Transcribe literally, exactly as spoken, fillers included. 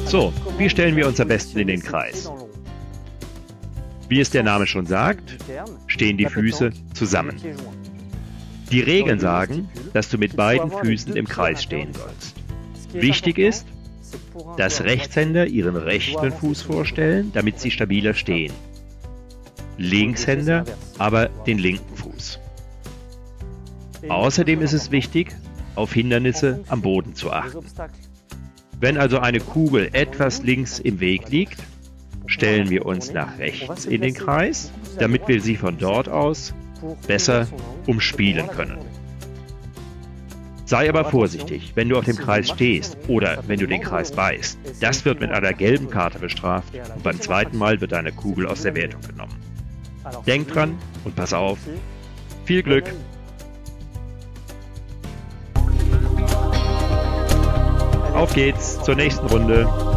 So, wie stellen wir uns am besten in den Kreis? Wie es der Name schon sagt, stehen die Füße zusammen. Die Regeln sagen, dass du mit beiden Füßen im Kreis stehen sollst. Wichtig ist, dass Rechtshänder ihren rechten Fuß vorstellen, damit sie stabiler stehen. Linkshänder aber den linken Fuß. Außerdem ist es wichtig, auf Hindernisse am Boden zu achten. Wenn also eine Kugel etwas links im Weg liegt, stellen wir uns nach rechts in den Kreis, damit wir sie von dort aus besser umspielen können. Sei aber vorsichtig, wenn du auf dem Kreis stehst oder wenn du den Kreis beißt. Das wird mit einer gelben Karte bestraft und beim zweiten Mal wird deine Kugel aus der Wertung genommen. Denk dran und pass auf. Viel Glück! Auf geht's zur nächsten Runde.